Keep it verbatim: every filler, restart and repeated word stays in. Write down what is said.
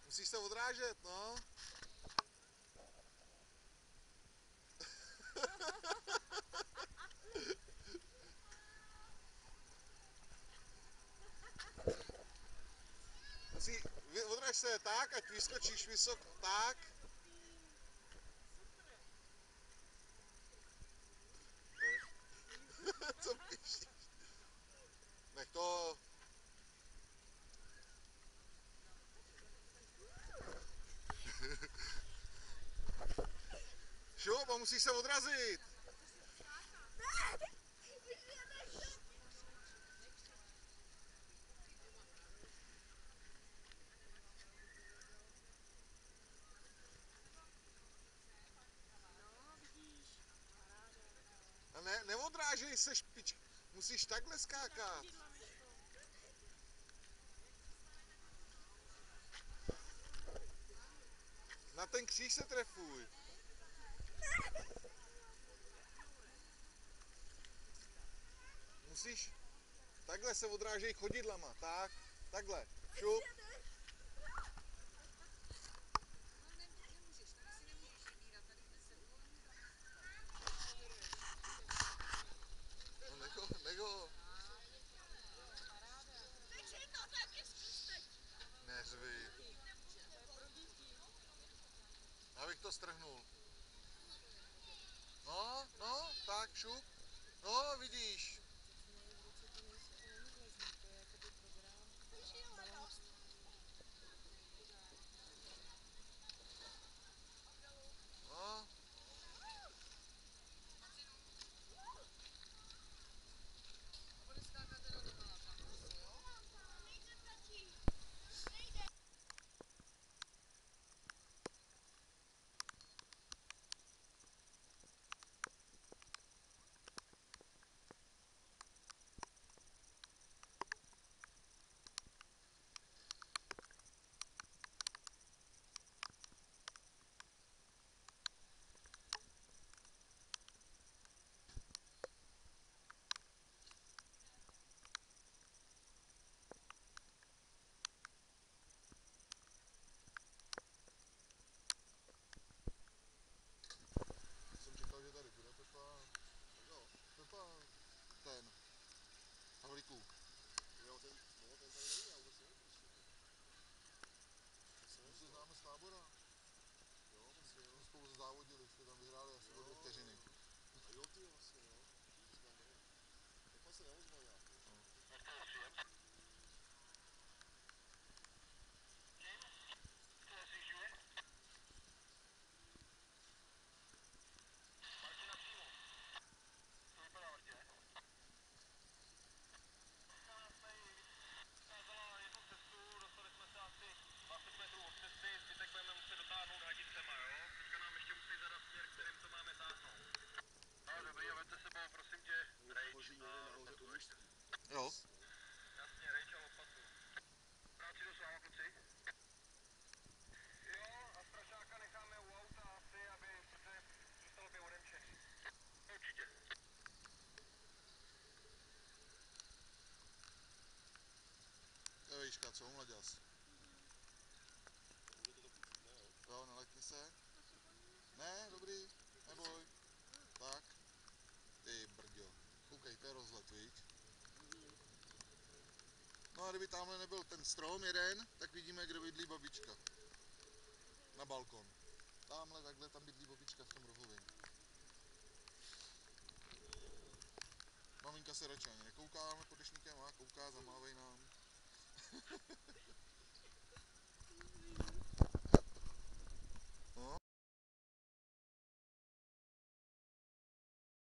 Musíš se odrážet, no. Musí, odráž se tak, ať vyskočíš vysoko, tak. Co píšeš? Nech to. Šup, a musíš se odrazit. A ne, neodrážej se, špič. Musíš takhle skákat. Na ten kříž se trefuj. Musíš, takhle se odrážej chodidlama, tak, takhle, šup. No nech ho, nech ho. Neřvi. Abych to strhnul. No, no, tak, šup. No, vidíš. No. Jsem čekal, že tady bude Pepa. Jo, Pepa, ten. Havlíku. Jo, ten, no, ten tady není, já vůbec nevím prostě. My se známe z tábora. Jo, vlastně jo. Spolu závodili, jsme tam vyhráli asi o dvě vteřiny. A jo, ty vlastně, jo. Pepa se neozval nějak. Jo. Jasně, rejč a lopatu. Práci to s váma, kluci? Jo, a strašáka necháme u auta asi, aby se zůstalo by odemčený. Určitě. To je výška, co, mladěs? Jo, nalekni se. Ne, dobrý, neboj. Tak. Ty brďo. Koukej, to je rozlet, viď? No a kdyby tamhle nebyl ten strom jeden, tak vidíme, kde bydlí babička. Na balkon. Tamhle takhle, tam bydlí babička v tom rohově. Maminka se radši ani nekouká, pod dešníkem a kouká, zamávej nám.